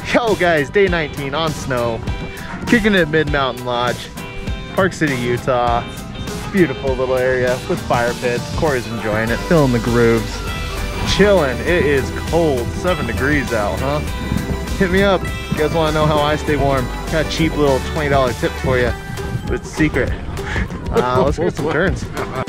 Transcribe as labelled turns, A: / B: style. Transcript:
A: Yo guys, day 19 on snow, kicking it at Mid-Mountain Lodge, Park City, Utah. Beautiful little area with fire pits. Corey's enjoying it, feeling the grooves, chilling. It is cold, 7 degrees out, huh? Hit me up. You guys want to know how I stay warm? Got a cheap little $20 tip for you, but it's secret. Let's get some turns.